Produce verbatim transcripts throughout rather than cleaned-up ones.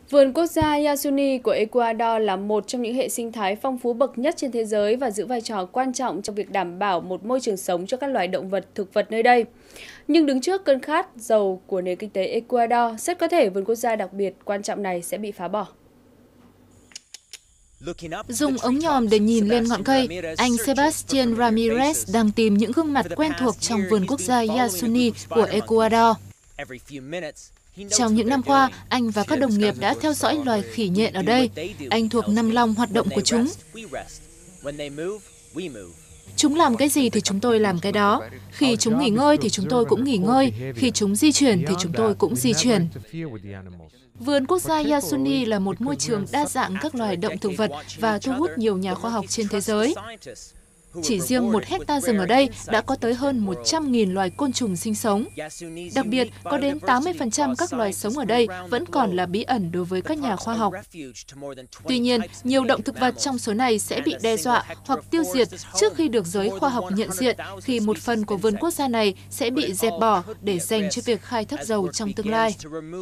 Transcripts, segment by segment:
Vườn quốc gia Yasuni của Ecuador là một trong những hệ sinh thái phong phú bậc nhất trên thế giới và giữ vai trò quan trọng trong việc đảm bảo một môi trường sống cho các loài động vật, thực vật nơi đây. Nhưng đứng trước cơn khát giàu của nền kinh tế Ecuador, rất có thể vườn quốc gia đặc biệt quan trọng này sẽ bị phá bỏ. Dùng ống nhòm để nhìn lên ngọn cây, anh Sebastián Ramírez đang tìm những gương mặt quen thuộc trong vườn quốc gia Yasuni của Ecuador. Trong những năm qua, anh và các đồng nghiệp đã theo dõi loài khỉ nhện ở đây. Anh thuộc năm long hoạt động của chúng. Chúng làm cái gì thì chúng tôi làm cái đó. Khi chúng nghỉ ngơi thì chúng tôi cũng nghỉ ngơi. Khi chúng di chuyển thì chúng tôi cũng di chuyển. Vườn quốc gia Yasuni là một môi trường đa dạng các loài động thực vật và thu hút nhiều nhà khoa học trên thế giới. Chỉ riêng một hecta rừng ở đây đã có tới hơn một trăm nghìn loài côn trùng sinh sống. Đặc biệt, có đến tám mươi phần trăm các loài sống ở đây vẫn còn là bí ẩn đối với các nhà khoa học. Tuy nhiên, nhiều động thực vật trong số này sẽ bị đe dọa hoặc tiêu diệt trước khi được giới khoa học nhận diện, khi một phần của vườn quốc gia này sẽ bị dẹp bỏ để dành cho việc khai thác dầu trong tương lai.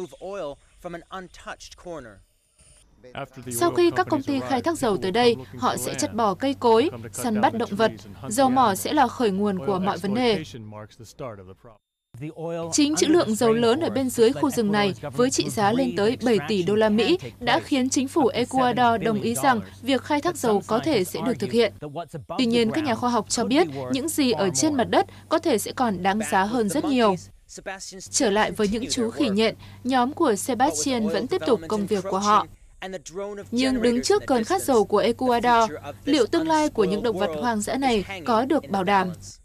Sau khi các công ty khai thác dầu tới đây, họ sẽ chặt bỏ cây cối, săn bắt động vật. Dầu mỏ sẽ là khởi nguồn của mọi vấn đề. Chính trữ lượng dầu lớn ở bên dưới khu rừng này, với trị giá lên tới bảy tỷ đô la Mỹ, đã khiến chính phủ Ecuador đồng ý rằng việc khai thác dầu có thể sẽ được thực hiện. Tuy nhiên, các nhà khoa học cho biết những gì ở trên mặt đất có thể sẽ còn đáng giá hơn rất nhiều. Trở lại với những chú khỉ nhện, nhóm của Sebastián vẫn tiếp tục công việc của họ. Nhưng đứng trước cơn khát dầu của Ecuador, liệu tương lai của những động vật hoang dã này có được bảo đảm?